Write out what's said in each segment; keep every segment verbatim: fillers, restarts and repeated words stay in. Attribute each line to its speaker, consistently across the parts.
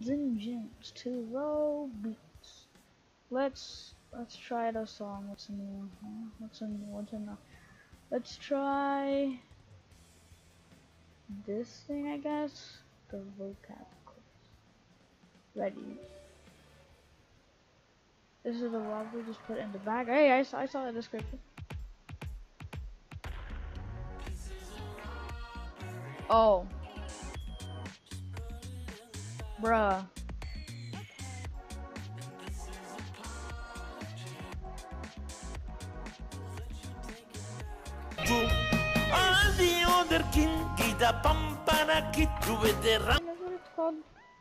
Speaker 1: and Gems to low beats. Let's let's try the song. What's new? Huh? What's new? What's new? Let's try this thing, I guess. The vocab quiz. Ready. This is the log we just put in the bag. Hey, I saw, I saw the description. Oh, bruh.
Speaker 2: All the other king, Gita Pampana Kitu with the ram.
Speaker 1: That's what it's called.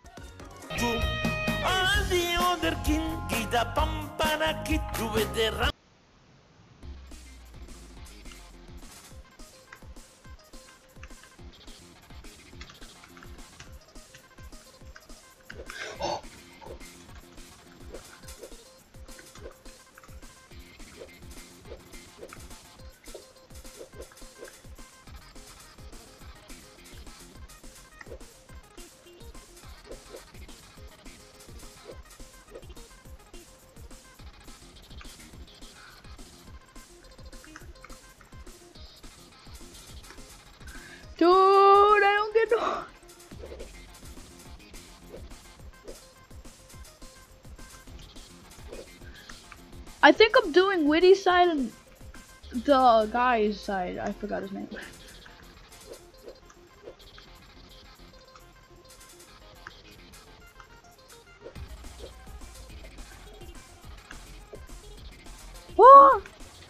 Speaker 2: All the other king, Gita Pampana Kitu with the ram.
Speaker 1: Dude, I don't get no. I think I'm doing Witty side and the guy's side. I forgot his name. What?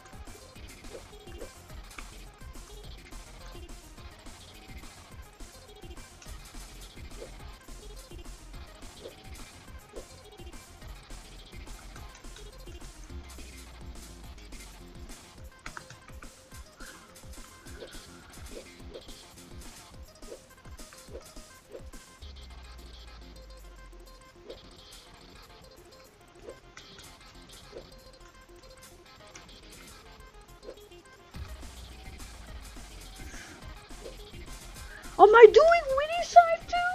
Speaker 1: Am I doing Witty side too?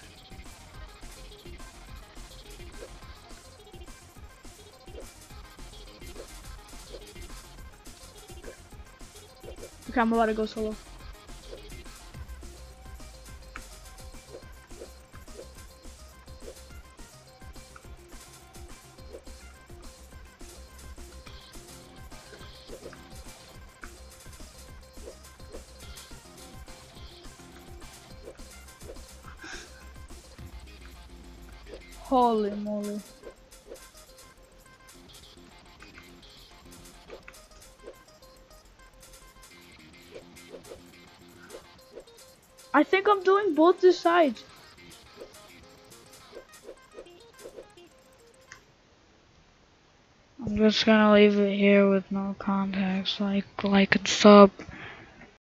Speaker 1: Okay, I'm about to go solo. Holy moly. I think I'm doing both the sides. I'm just gonna leave it here with no context, like, like and sub.